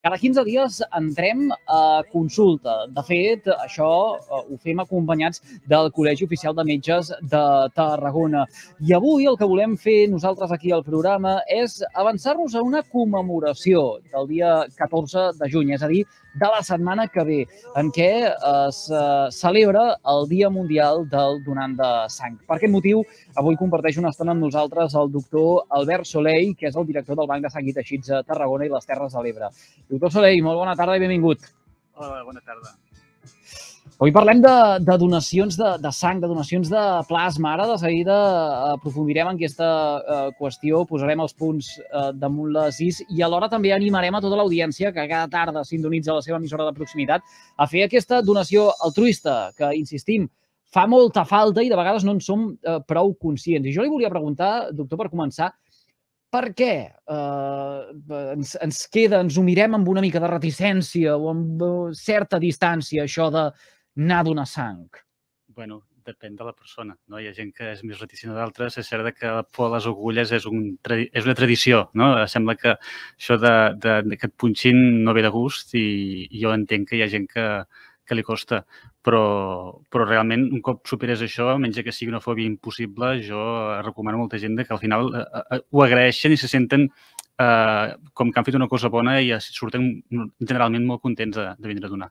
Cada 15 dies entrem a consulta. De fet, això ho fem acompanyats del Col·legi Oficial de Metges de Tarragona. I avui el que volem fer nosaltres aquí al programa és avançar-nos a una commemoració del dia 14 de juny, és a dir, de la setmana que ve, en què es celebra el Dia Mundial del Donant de Sang. Per aquest motiu, avui comparteix una estona amb nosaltres el doctor Albert Soleil, que és el director del Banc de Sang i Teixits a Tarragona i les Terres de l'Ebre. Doctor Soleil, molt bona tarda i benvingut. Hola, bona tarda. Avui parlem de donacions de sang, de donacions de plasma. Ara de seguida aprofundirem en aquesta qüestió, posarem els punts damunt les is i alhora també animarem a tota l'audiència que cada tarda sintonitza la seva emissora de proximitat a fer aquesta donació altruista que, insistim, fa molta falta i de vegades no en som prou conscients. I jo li volia preguntar, doctor, per començar, per què ens ho mirem amb una mica de reticència o amb certa distància, això d'anar a donar sang? Bueno, depèn de la persona, no? Hi ha gent que és més reticent que d'altres. És cert que la por a les agulles és una tradició, no? Sembla que això que et punxin no ve de gust i jo entenc que hi ha gent que li costa, però realment un cop superes això, menys que sigui una fòbia impossible, jo recomano a molta gent que al final ho agraeixen i se senten com que han fet una cosa bona i surten generalment molt contents de vindre a donar.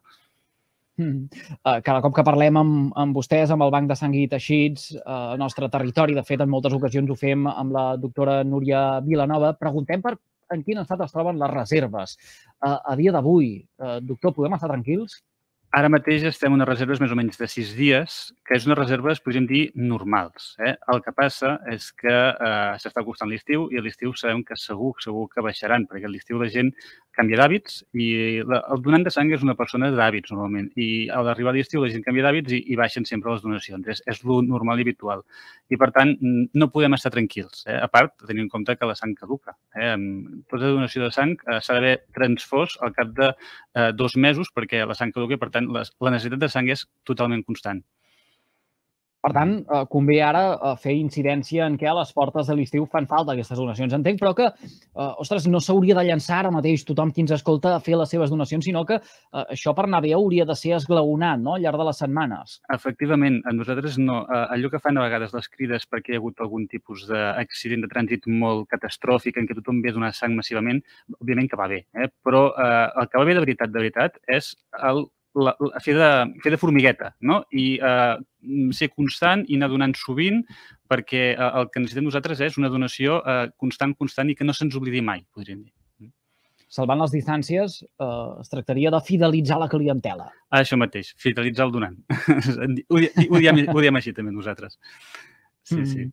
Cada cop que parlem amb vostès, amb el Banc de Sang i Teixits, al nostre territori, de fet, en moltes ocasions ho fem amb la doctora Núria Vilanova, preguntem en quin estat es troben les reserves. A dia d'avui, doctor, podem estar tranquils? Ara mateix estem en unes reserves més o menys de 6 dies, que és unes reserves, podríem dir, normals. El que passa és que s'està acostant l'estiu i a l'estiu sabem que segur que baixaran, perquè a l'estiu la gent canvia d'hàbits i el donant de sang és una persona d'hàbits, normalment. I a l'arribar a l'estiu la gent canvia d'hàbits i baixen sempre les donacions. És lo normal i habitual. I, per tant, no podem estar tranquils. A part, tenint en compte que la sang caduca. Tota donació de sang s'ha d'haver transfós al cap de 2 mesos perquè la sang caduca i, per tant, la necessitat de sang és totalment constant. Per tant, convé ara fer incidència en què a les portes de l'estiu fan falta aquestes donacions. Entenc, però que, ostres, no s'hauria de llançar ara mateix tothom qui ens escolta a fer les seves donacions, sinó que això per anar bé hauria de ser esglaonat, no?, al llarg de les setmanes. Efectivament, a nosaltres no. Allò que fan a vegades les crides perquè hi ha hagut algun tipus d'accident de trànsit molt catastròfic en què tothom ve a donar sang massivament, òbviament que va bé, però el que va bé de veritat és fer de formigueta, no? I ser constant i anar donant sovint, perquè el que necessitem nosaltres és una donació constant i que no se'ns oblidi mai, podríem dir. Salvant les distàncies, es tractaria de fidelitzar la clientela. Això mateix, fidelitzar el donant. Ho diem així també nosaltres. Sí.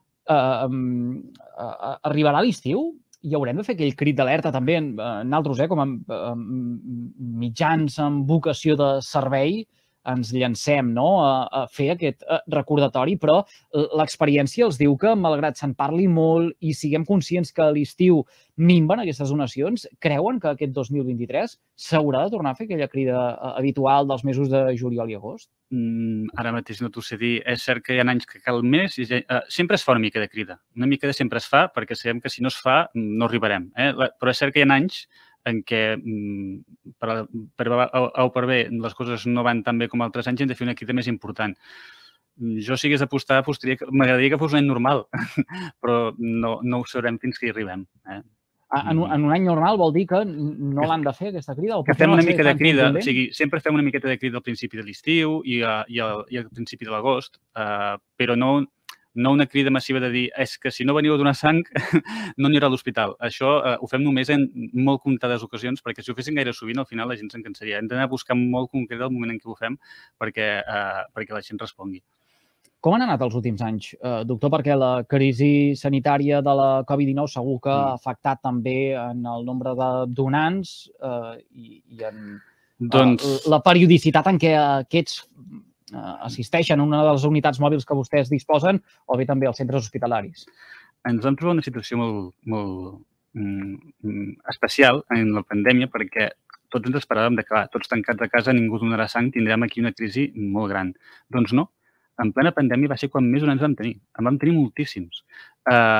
Arribarà l'estiu? I haurem de fer aquell crit d'alerta també nosaltres, com a mitjans amb vocació de servei, ens llancem a fer aquest recordatori, però l'experiència els diu que, malgrat se'n parli molt i siguem conscients que a l'estiu minven aquestes donacions, creuen que aquest 2023 s'haurà de tornar a fer aquella crida habitual dels mesos de juliol i agost? Ara mateix no t'ho sé dir. És cert que hi ha anys que cal més. Sempre es fa una mica de crida. Una mica de sempre es fa, perquè sabem que si no es fa no arribarem. Però és cert que hi ha anys en què, per A o per B, les coses no van tan bé com altres anys i hem de fer una crida més important. Jo, si hagués d'apostar, m'agradaria que fos un any normal, però no ho sabrem fins que hi arribem. En un any normal vol dir que no l'han de fer, aquesta crida? Que fem una mica de crida, o sigui, sempre fem una miqueta de crida al principi de l'estiu i al principi de l'agost, però no una crida massiva de dir és que si no veniu a donar sang no n'hi haurà a l'hospital. Això ho fem només en molt comptades ocasions, perquè si ho fessin gaire sovint, al final la gent se'n cansaria. Hem d'anar a buscar molt concret el moment en què ho fem perquè la gent respongui. Com han anat els últims anys, doctor? Perquè la crisi sanitària de la Covid-19 segur que ha afectat també en el nombre de donants i en la periodicitat en què aquests assisteixen a una de les unitats mòbils que vostès disposen o bé també als centres hospitalaris. Ens vam trobar una situació molt especial en la pandèmia perquè tots ens esperàvem que, tots tancats a casa, ningú donarà sang, tindrem aquí una crisi molt gran. Doncs no. En plena pandèmia va ser quan més donants vam tenir. En vam tenir moltíssims.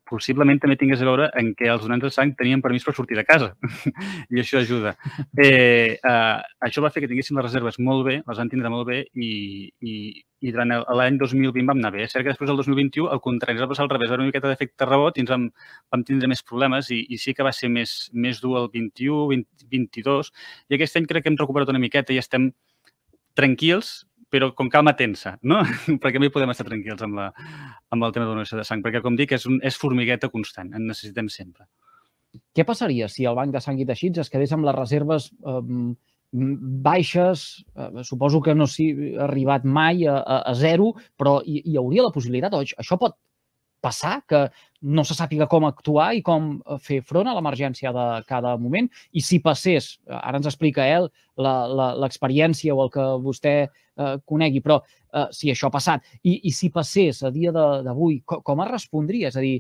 possiblement també tingués a veure en què els donants de sang tenien permís per sortir de casa i això ajuda. Això va fer que tinguéssim les reserves molt bé, les van tindre molt bé i durant l'any 2020 vam anar bé. És cert que després del 2021 el contrari, ens va passar al revés, va haver una miqueta d'efecte rebot i ens vam tindre més problemes i sí que va ser més dur el 21, 22 i aquest any crec que hem recuperat una miqueta i estem tranquils, però com calma tensa, no? Perquè mai podem estar tranquils amb el tema de donació de sang, perquè, com dic, és formigueta constant, en necessitem sempre. Què passaria si el Banc de Sang i Teixits es quedés amb les reserves baixes? Suposo que no s'hi ha arribat mai a zero, però hi hauria la possibilitat, o això pot passar, que no se sàpiga com actuar i com fer front a l'emergència de cada moment? I si passés, ara ens explica l'experiència o el que vostè conegui, però si això ha passat, i si passés a dia d'avui, com es respondria? És a dir,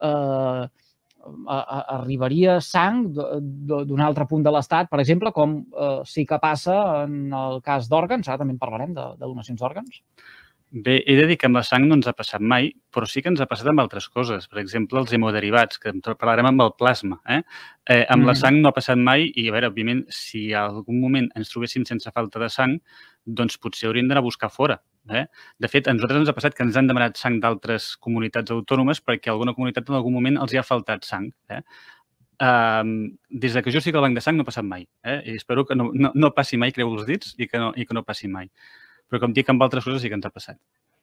arribaria sang d'un altre punt de l'Estat, per exemple, com sí que passa en el cas d'òrgans, ara també en parlarem de donacions d'òrgans? Bé, he de dir que amb la sang no ens ha passat mai, però sí que ens ha passat amb altres coses. Per exemple, els hemoderivats, que en parlarem amb el plasma. Amb la sang no ha passat mai i, a veure, òbviament, si en algun moment ens trobéssim sense falta de sang, doncs potser hauríem d'anar a buscar fora. De fet, a nosaltres ens ha passat que ens han demanat sang d'altres comunitats autònomes perquè alguna comunitat en algun moment els hi ha faltat sang. Des que jo estic al Banc de Sang no ha passat mai. I espero que no passi mai, creu els dits, i que no passi mai. Però com dic, amb altres coses sí que ens ha passat.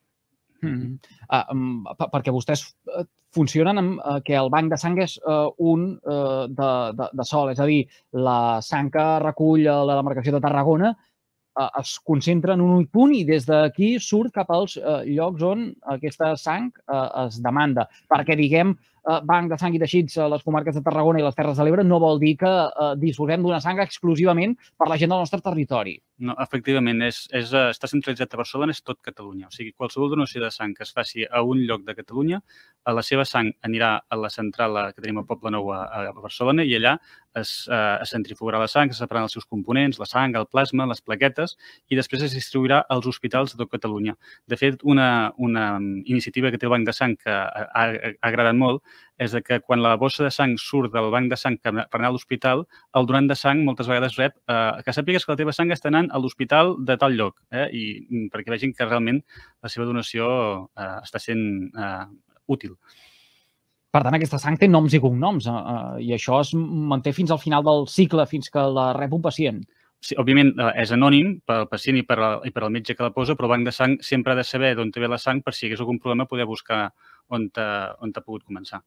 Perquè vostès funcionen amb que el banc de sang és un de sol, és a dir, la sang que recull la demarcació de Tarragona es concentra en un únic punt i des d'aquí surt cap als llocs on aquesta sang es demanda. Perquè, diguem, Banc de Sang i Teixits a les comarques de Tarragona i les Terres de l'Ebre no vol dir que disposem d'una sang exclusivament per la gent del nostre territori. No, efectivament, està centralitzat a Barcelona, és tot Catalunya. O sigui, qualsevol donació de sang que es faci a un lloc de Catalunya, la seva sang anirà a la central que tenim a Poble Nou a Barcelona i allà es centrifugarà la sang, se separaran els seus components, la sang, el plasma, les plaquetes, i després es distribuirà als hospitals de tot Catalunya. De fet, una iniciativa que té el Banc de Sang que ha agradat molt és que quan la bossa de sang surt del banc de sang per anar a l'hospital, el donant de sang moltes vegades rep que sàpigues que la teva sang està anant a l'hospital de tal lloc, i perquè vegin que realment la seva donació està sent útil. Per tant, aquesta sang té noms i cognoms i això es manté fins al final del cicle, fins que la rep un pacient. Sí, òbviament és anònim per al pacient i per al metge que la posa, però el banc de sang sempre ha de saber d'on ve la sang per si hi hagués algun problema poder buscar on ha pogut començar.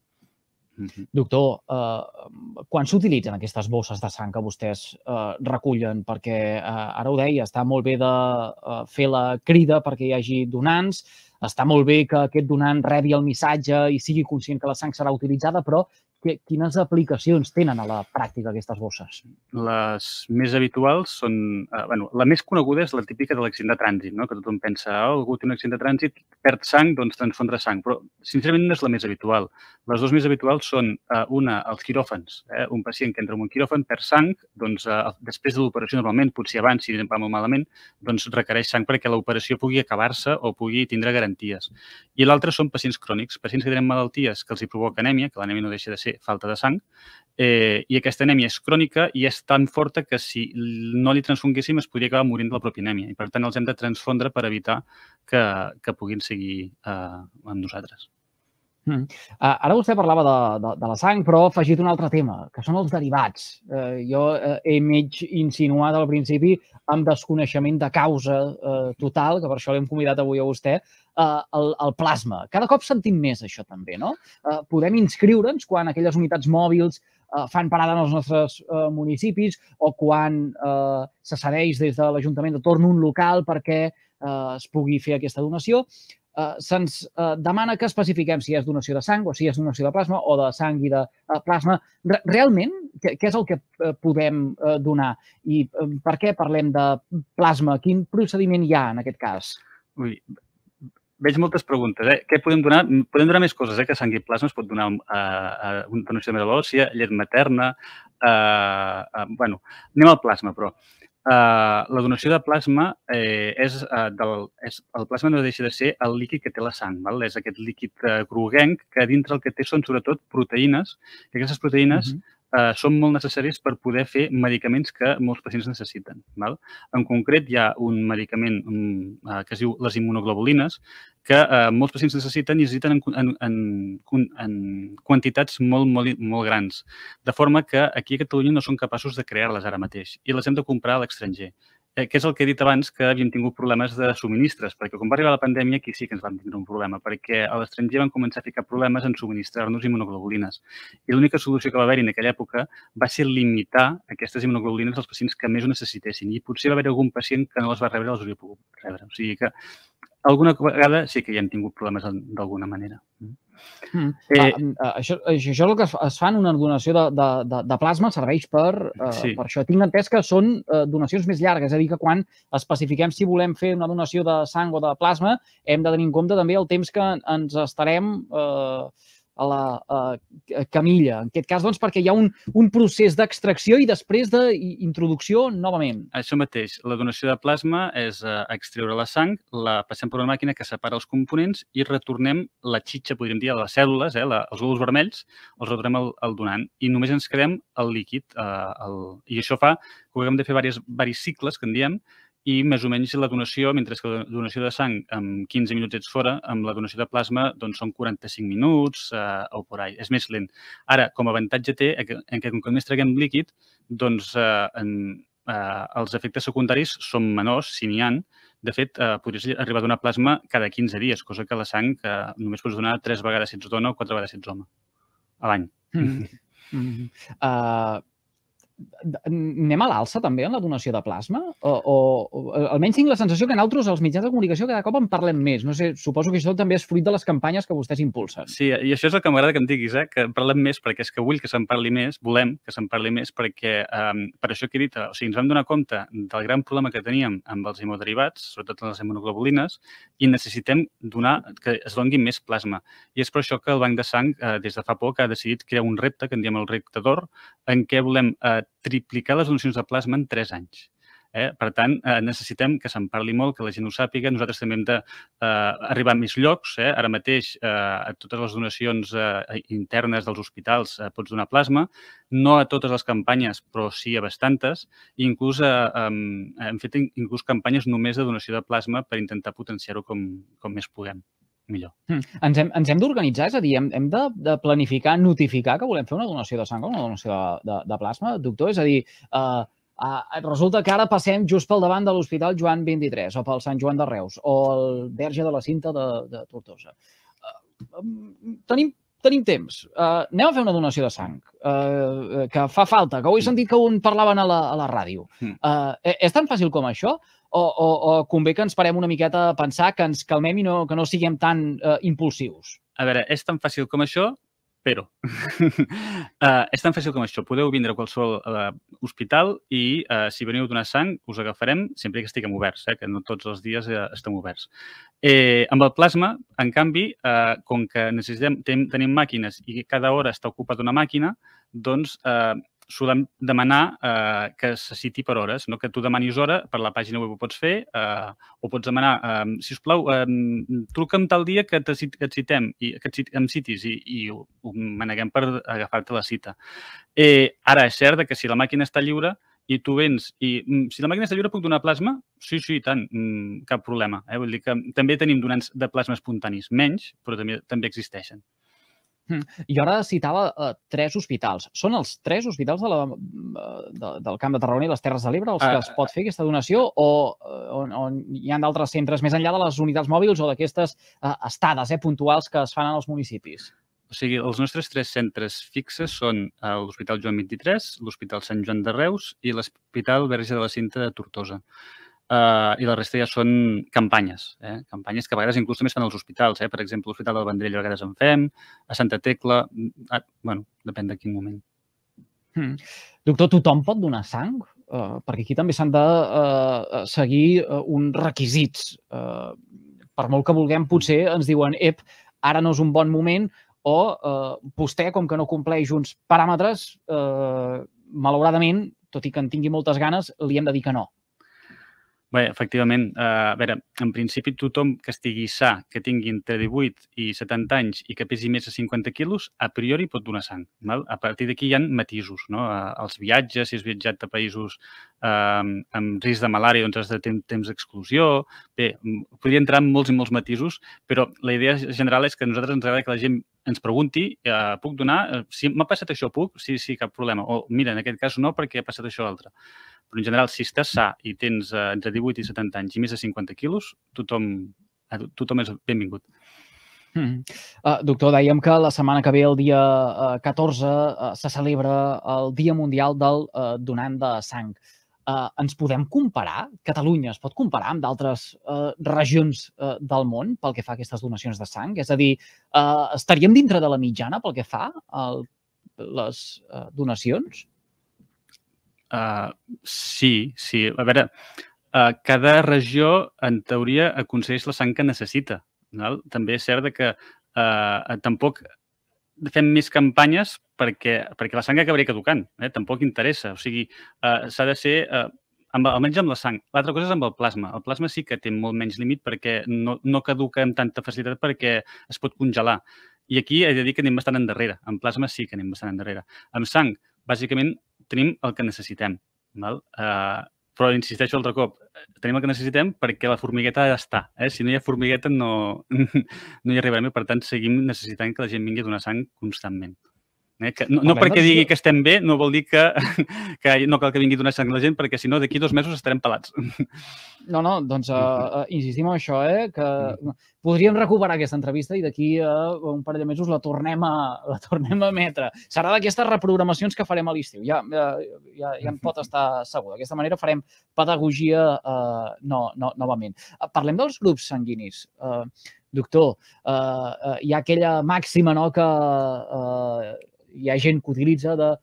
Doctor, quan s'utilitzen aquestes bosses de sang que vostès recullen? Perquè ara ho deia, està molt bé de fer la crida perquè hi hagi donants, està molt bé que aquest donant rebi el missatge i sigui conscient que la sang serà utilitzada, però quines aplicacions tenen a la pràctica aquestes bosses? Les més habituals són... la més coneguda és la típica de l'accident de trànsit, que tothom pensa, algú té un accident de trànsit, perd sang, doncs transfondre sang, però sincerament no és la més habitual. Les dues més habituals són una, els quiròfans. Un pacient que entra en un quiròfan perd sang, doncs després de l'operació normalment, potser abans, si va molt malament, doncs requereix sang perquè l'operació pugui acabar-se o pugui tindre garanties. I l'altra són pacients crònics, pacients que tenen malalties que els hi provoca anèmia, que l'anèmia no deixa de ser falta de sang, i aquesta anèmia és crònica i és tan forta que si no li transfonguéssim es podria acabar morint de la pròpia anèmia i per tant els hem de transfondre per evitar que puguin seguir amb nosaltres. Ara vostè parlava de la sang, però ha afegit un altre tema, que són els derivats. Jo he mig insinuat al principi amb desconeixement de causa total, que per això l'hem convidat avui a vostè, el plasma. Cada cop sentim més això també, no? Podem inscriure'ns quan aquelles unitats mòbils fan parada en els nostres municipis o quan se cedeix des de l'Ajuntament de torn un local perquè es pugui fer aquesta donació. Se'ns demana que especifiquem si és donació de sang o si és donació de plasma o de sang i de plasma. Realment, què és el que podem donar? I per què parlem de plasma? Quin procediment hi ha en aquest cas? Veig moltes preguntes. Què podem donar? Podem donar més coses, que sang i plasma es pot donar una donació de medul·la òssia, llet materna... Anem al plasma, però. La donació de plasma el plasma no deixa de ser el líquid que té la sang, val? És aquest líquid groguenc que dintre el que té són sobretot proteïnes, i aquestes proteïnes són molt necessaris per poder fer medicaments que molts pacients necessiten. Val? En concret, hi ha un medicament que es diu les immunoglobulines, que molts pacients necessiten i necessiten en quantitats molt grans, de forma que aquí a Catalunya no són capaços de crear-les ara mateix i les hem de comprar a l'estranger. Que és el que he dit abans, que havíem tingut problemes de subministres, perquè quan va arribar la pandèmia aquí sí que ens vam tindre un problema, perquè a l'estranger van començar a ficar problemes en subministrar-nos immunoglobulines. I l'única solució que va haver-hi en aquella època va ser limitar aquestes immunoglobulines als pacients que més ho necessitessin. I potser va haver algun pacient que no les va rebre i les hauria pogut rebre. O sigui que alguna vegada sí que hi hem tingut problemes d'alguna manera. Això és el que es fa en una donació de plasma, serveix per això. Tinc entès que són donacions més llargues, és a dir, que quan especifiquem si volem fer una donació de sang o de plasma, hem de tenir en compte també el temps que ens estarem a la camilla. En aquest cas, doncs, perquè hi ha un procés d'extracció i després d'introducció novament. Això mateix. La donació de plasma és extreure la sang, la passem per una màquina que separa els components i retornem la xitxa, podríem dir, a les cèl·lules, els glòbuls vermells, els retornem al donant i només ens quedem el líquid. I això fa que haguem de fer diversos cicles, que en diem, i més o menys la donació, mentre que la donació de sang en 15 minuts ets fora, amb la donació de plasma doncs són 45 minuts o por ahí. És més lent. Ara, com a avantatge té en que com que només traguem líquid, doncs els efectes secundaris són menors, si n'hi ha. De fet, podries arribar a donar plasma cada 15 dies, cosa que la sang només pots donar 3 vegades si ets dona o 4 vegades si ets home a l'any. Anem a l'alça també en la donació de plasma? O almenys tinc la sensació que nosaltres, els mitjans de comunicació, cada cop en parlem més. No sé, suposo que això també és fruit de les campanyes que vostès impulsen. Sí, i això és el que m'agrada que em diguis, que en parlem més, perquè és que vull que se'n parli més, volem que se'n parli més, perquè per això que he dit, o sigui, ens vam donar compte del gran problema que teníem amb els hemoderivats, sobretot les immunoglobulines, i necessitem que es doni més plasma. I és per això que el Banc de Sang, des de fa poc, ha decidit crear un repte, que en diem el repte d'or, en què volem triplicar les donacions de plasma en 3 anys. Per tant, necessitem que se'n parli molt, que la gent ho sàpiga. Nosaltres també hem d'arribar a més llocs. Ara mateix, a totes les donacions internes dels hospitals pots donar plasma. No a totes les campanyes, però sí a bastantes. I inclús hem fet campanyes només de donació de plasma per intentar potenciar-ho com més puguem. Millor. Ens hem d'organitzar, és a dir, hem de planificar, notificar que volem fer una donació de sang o una donació de plasma, doctor? És a dir, resulta que ara passem just pel davant de l'Hospital Joan 23 o pel Sant Joan de Reus o el Verge de la Cinta de Tortosa. Tenim temps. Anem a fer una donació de sang, que fa falta, que ho he sentit que en parlaven a la ràdio. És tan fàcil com això? O convé que ens parem una miqueta a pensar, que ens calmem i que no siguem tan impulsius? A veure, és tan fàcil com això, però és tan fàcil com això. Podeu vindre a qualsevol hospital i si veniu a donar sang us agafarem sempre que estiguem oberts, que no tots els dies estem oberts. Amb el plasma, en canvi, com que tenim màquines i cada hora està ocupada una màquina, doncs solem demanar que se citi per hores, que tu demanis hora, per la pàgina web ho pots fer, o pots demanar, sisplau, truca'm tal dia que et citem, que em citis, i ho maneguem per agafar-te la cita. Ara, és cert que si la màquina està lliure i tu vens i si la màquina està lliure puc donar plasma? Sí, i tant, cap problema. Vull dir que també tenim donants de plasma espontanis, menys, però també existeixen. I ara citava 3 hospitals. Són els 3 hospitals del Camp de Tarragona i les Terres de l'Ebre els que es pot fer aquesta donació o hi ha d'altres centres més enllà de les unitats mòbils o d'aquestes estades puntuals que es fan en els municipis? O sigui, els nostres 3 centres fixes són l'Hospital Joan 23, l'Hospital Sant Joan de Reus i l'Hospital Verge de la Cinta de Tortosa. I la resta ja són campanyes. Campanyes que a vegades inclús també es fan als hospitals. Per exemple, l'Hospital del Vendrell a vegades en fem, a Santa Tecla... Bueno, depèn de quin moment. Doctor, tothom pot donar sang? Perquè aquí també s'han de seguir uns requisits. Per molt que vulguem, potser ens diuen ara no és un bon moment o vostè, com que no compleix uns paràmetres, malauradament tot i que en tingui moltes ganes, li hem de dir que no. Bé, efectivament, a veure, en principi tothom que estigui sa, que tingui entre 18 i 70 anys i que pesi més de 50 quilos, a priori pot donar sang. Val? A partir d'aquí hi ha matisos, no? Els viatges, si has viatjat a països amb risc de malària, doncs has de tenir temps d'exclusió. Bé, podria entrar en molts i molts matisos, però la idea general és que a nosaltres ens agrada que la gent ens pregunti, puc donar? Si m'ha passat això, puc? Sí, cap problema. O mira, en aquest cas no, perquè ha passat això altre. Però en general, si estàs sa i tens entre 18 i 70 anys i més de 50 quilos, tothom és benvingut. Doctor, dèiem que la setmana que ve, el dia 14, se celebra el Dia Mundial del Donant de Sang. Ens podem comparar? Catalunya es pot comparar amb d'altres regions del món pel que fa a aquestes donacions de sang? És a dir, estaríem dintre de la mitjana pel que fa a les donacions? Sí. A veure, cada regió, en teoria, aconsegueix la sang que necessita. També és cert que tampoc fem més campanyes perquè la sang acabaria caducant. Tampoc interessa. O sigui, s'ha de ser, almenys amb la sang. L'altra cosa és amb el plasma. El plasma sí que té molt menys límit perquè no caduca amb tanta facilitat perquè es pot congelar. I aquí he de dir que anem bastant endarrere. En plasma sí que anem bastant endarrere. Amb sang, bàsicament, tenim el que necessitem. Però insisteixo altre cop, tenim el que necessitem perquè la formigueta ha d'estar. Si no hi ha formigueta no hi arribarem i, per tant, seguim necessitant que la gent vingui a donar sang constantment. No perquè digui que estem bé, no vol dir que no cal que vingui a donar sang a la gent, perquè si no, d'aquí 2 mesos estarem pelats. No, doncs insistim en això, que podríem recuperar aquesta entrevista i d'aquí a un parell de mesos la tornem a emetre. Serà d'aquestes reprogramacions que farem a l'estiu, ja en pot estar segur. D'aquesta manera farem pedagogia novament. Parlem dels grups sanguinis. Doctor, hi ha aquella màxima que hi ha gent que utilitza de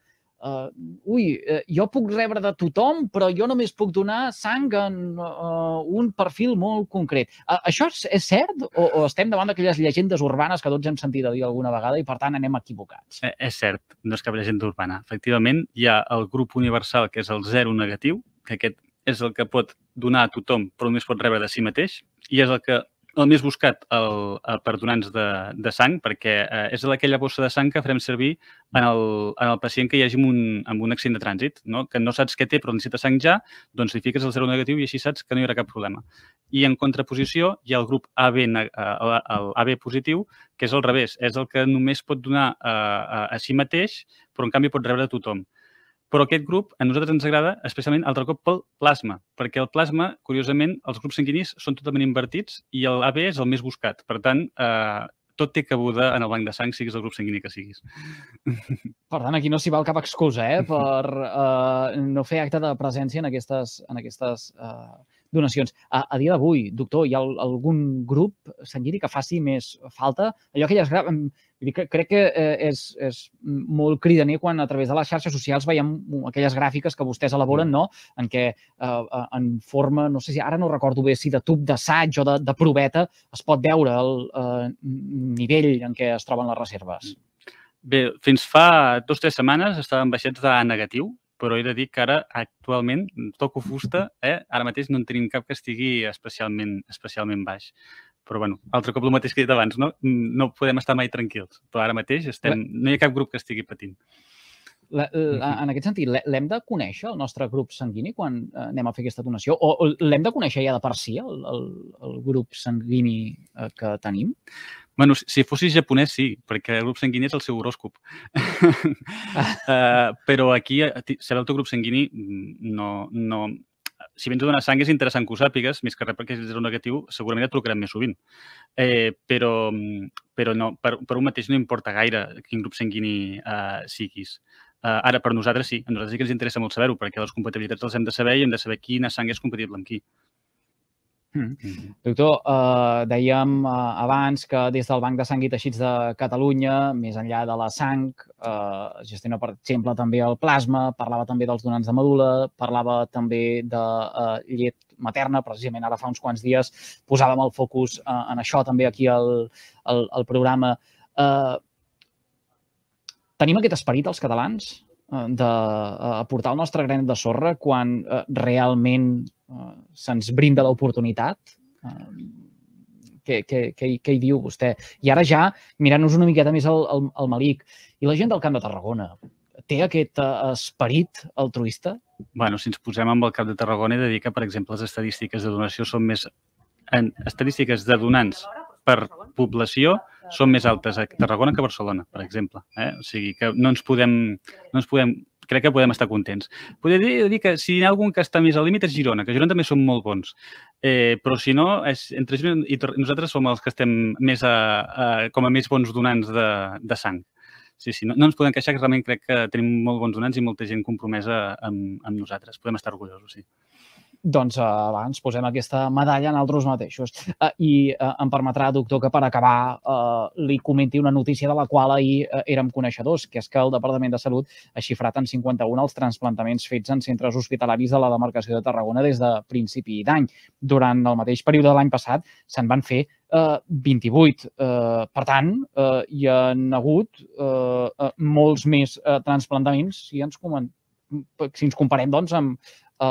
jo puc rebre de tothom, però jo només puc donar sang en un perfil molt concret. Això és cert o estem davant d'aquelles llegendes urbanes que tots hem sentit a dir alguna vegada i, per tant, anem equivocats? És cert, no és cap llegenda urbana. Efectivament, hi ha el grup universal, que és el 0 negatiu, que aquest és el que pot donar a tothom, però només pot rebre de si mateix, i és el més buscat per donants de sang, perquè és aquella bossa de sang que farem servir en el pacient que hi hagi amb un accident de trànsit, que no saps què té però necessita sang ja, doncs li fiques el 0 negatiu i així saps que no hi haurà cap problema. I en contraposició hi ha el grup AB positiu, que és al revés, és el que només pot donar a si mateix, però en canvi pot rebre a tothom. Però aquest grup a nosaltres ens agrada especialment altre cop pel plasma, perquè el plasma, curiosament, els grups sanguinis són totalment invertits i l'AB és el més buscat. Per tant, tot té cabuda en el banc de sang, siguis el grup sanguini que siguis. Per tant, aquí no s'hi val cap excusa per no fer acte de presència en aquestes donacions. A dia d'avui, doctor, hi ha algun grup sanguini que faci més falta? Crec que és molt cridaner quan a través de les xarxes socials veiem aquelles gràfiques que vostès elaboren, en què en forma, no sé si ara no recordo bé si de tub d'assaig o de proveta es pot veure el nivell en què es troben les reserves. Bé, fins fa 2 o 3 setmanes estaven baixets d'A negatiu, però he de dir que ara, actualment, toco fusta, ara mateix no en tenim cap que estigui especialment baix. Però, bueno, altre cop el mateix que he dit abans, no podem estar mai tranquils, però ara mateix no hi ha cap grup que estigui patint. En aquest sentit, l'hem de conèixer, el nostre grup sanguini, quan anem a fer aquesta donació? O l'hem de conèixer ja de per si, el grup sanguini que tenim? Bueno, si fossis japonès, sí, perquè el grup sanguini és el seu horòscop. Però aquí, saber el teu grup sanguini, no... Si vens a donar sang és interessant que ho sàpigues, més que res perquè si ets negatiu segurament et trucarem més sovint. Però no, per un mateix no importa gaire quin grup sanguini siguis. Ara, per nosaltres sí, a nosaltres sí que ens interessa molt saber-ho, perquè les compatibilitats les hem de saber i hem de saber quina sang és compatible amb qui. Doctor, dèiem abans que des del Banc de Sang i Teixits de Catalunya, més enllà de la sang, es gestiona, per exemple, també el plasma, parlava també dels donants de medul·la, parlava també de llet materna, precisament ara fa uns quants dies posàvem el focus en això també aquí al programa. Tenim aquest esperit els catalans d'aportar el nostre granet de sorra quan realment se'ns brinda l'oportunitat? Què hi diu vostè? I ara ja, mirant-nos una miqueta més al Malik, i la gent del Camp de Tarragona, té aquest esperit altruista? Bueno, si ens posem amb el Camp de Tarragona, he de dir que, per exemple, les estadístiques de donació són més... Estadístiques de donants per població són més altes a Tarragona que a Barcelona, per exemple. O sigui que no ens podem... Crec que podem estar contents. Podria dir que si hi ha algun que està més al límit és Girona, que Girona també són molt bons. Però si no, entre Girona i nosaltres som els que estem més com a més bons donants de sang. Sí, no ens podem queixar, que realment crec que tenim molt bons donants i molta gent compromesa amb nosaltres. Podem estar orgullosos, sí. Doncs va, ens posem aquesta medalla en altres mateixos. I em permetrà, doctor, que per acabar li comenti una notícia de la qual ahir érem coneixedors, que és que el Departament de Salut ha xifrat en 51 els transplantaments fets en centres hospitalaris de la demarcació de Tarragona des de principi d'any. Durant el mateix període de l'any passat se'n van fer 28. Per tant, hi ha hagut molts més transplantaments si ens comparem doncs, amb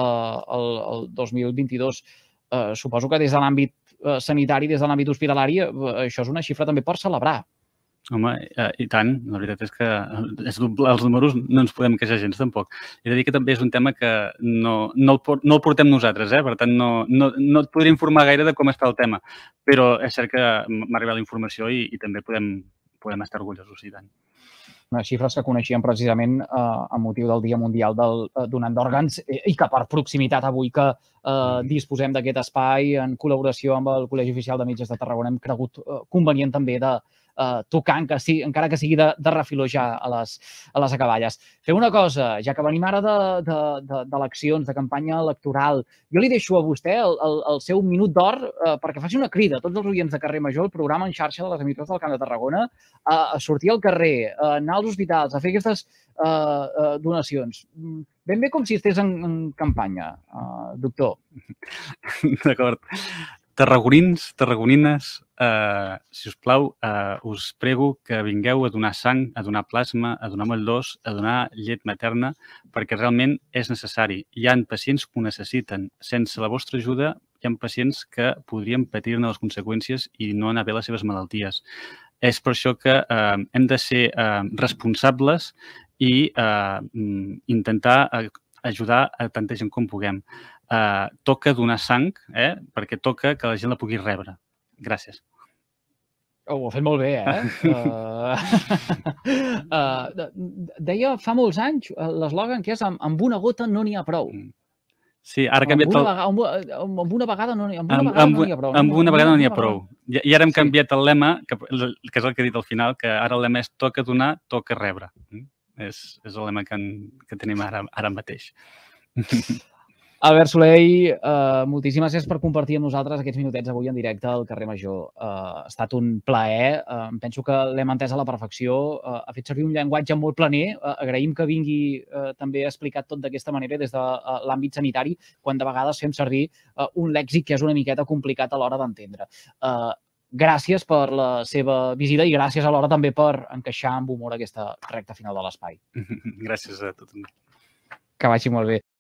el 2022. Suposo que des de l'àmbit sanitari, des de l'àmbit hospitalari, això és una xifra també per celebrar. Home, i tant. La veritat és que els números no ens podem queixar gens, tampoc. He de dir que també és un tema que no el portem nosaltres, per tant, no et podré informar gaire de com està el tema, però és cert que m'ha arribat la informació i també podem estar orgullosos, i tant. Unes xifres que coneixíem precisament amb motiu del Dia Mundial del Donant d'Òrgans i que per proximitat avui que disposem d'aquest espai en col·laboració amb el Col·legi Oficial de Metges de Tarragona hem cregut convenient també de tocar, encara que sigui de refiló ja a les acaballes. Fem una cosa, ja que venim ara d'eleccions, de campanya electoral, jo li deixo a vostè el seu minut d'or perquè faci una crida a tots els oients de Carrer Major, el programa en xarxa de les emissores del Camp de Tarragona, a sortir al carrer, a anar als hospitals, a fer aquestes donacions. Ben bé com si estigués en campanya, doctor. D'acord. Tarragonins, tarragonines, si us plau, us prego que vingueu a donar sang, a donar plasma, a donar moldós, a donar llet materna, perquè realment és necessari. Hi ha pacients que ho necessiten. Sense la vostra ajuda, hi ha pacients que podrien patir-ne les conseqüències i no anar bé les seves malalties. És per això que hem de ser responsables i intentar ajudar a tanta gent com puguem. Toca donar sang, perquè toca que la gent la pugui rebre. Gràcies. Ho ha fet molt bé, Deia fa molts anys l'eslògan que és amb una gota no n'hi ha prou. Sí, ara ha canviat amb una vegada no n'hi ha prou. Amb una vegada no n'hi ha prou. I ara hem canviat el lema, que és el que he dit al final, que ara el lema és toca donar, toca rebre. És el lema que tenim ara mateix. Albert Soler, moltíssimes gràcies per compartir amb nosaltres aquests minutets avui en directe al Carrer Major. Ha estat un plaer. Penso que l'hem entès a la perfecció. Ha fet servir un llenguatge molt planer. Agraïm que vingui també explicat tot d'aquesta manera des de l'àmbit sanitari, quan de vegades fem servir un lèxic que és una miqueta complicat a l'hora d'entendre. Gràcies per la seva visita i gràcies alhora també per encaixar amb humor aquesta recta final de l'espai. Gràcies a tothom. Que vagi molt bé.